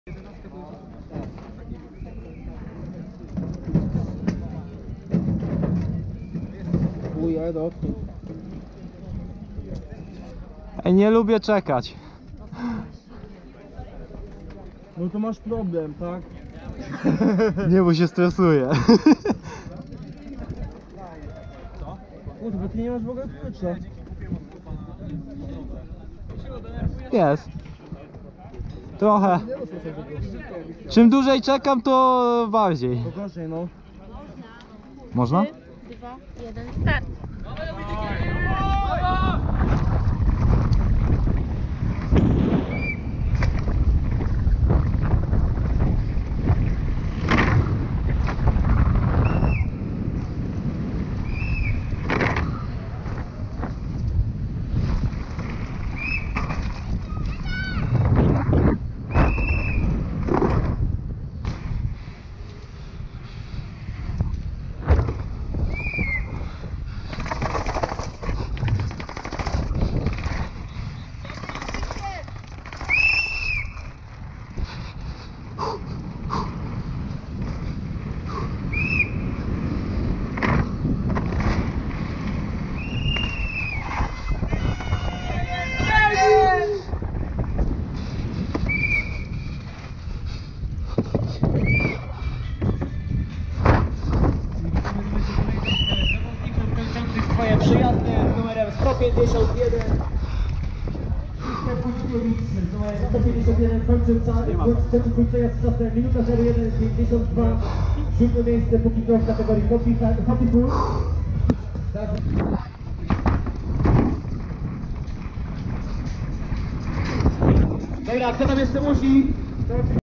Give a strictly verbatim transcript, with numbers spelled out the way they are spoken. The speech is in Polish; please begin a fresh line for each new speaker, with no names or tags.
Ej, nie lubię czekać.
No to masz problem, tak?
Nie, bo się stresuję.
Co? Kurwa, ty nie masz w ogóle powietrza.
Jest. Trochę. Czym dłużej czekam, to bardziej.
To gorzej, no.
Można?
trzy, dwa, jeden, start.
Swoje przyjazdy z numerem sto pięćdziesiąt jeden. Z numerem sto pięćdziesiąt jeden kończył swój przejazd z czasem minuta zero jeden pięćdziesiąt dwa. Siódme miejsce póki co w kategorii Happy Pool. Dobra, kto tam jeszcze musi?